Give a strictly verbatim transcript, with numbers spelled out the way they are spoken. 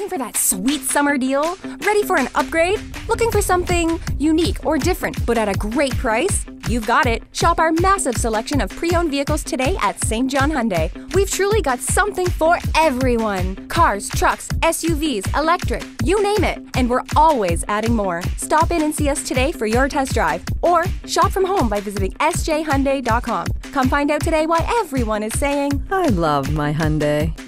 Looking for that sweet summer deal? Ready for an upgrade? Looking for something unique or different, but at a great price? You've got it. Shop our massive selection of pre-owned vehicles today at Saint John Hyundai. We've truly got something for everyone. Cars, trucks, S U Vs, electric, you name it. And we're always adding more. Stop in and see us today for your test drive. Or shop from home by visiting S J Hyundai dot com. Come find out today why everyone is saying, I love my Hyundai.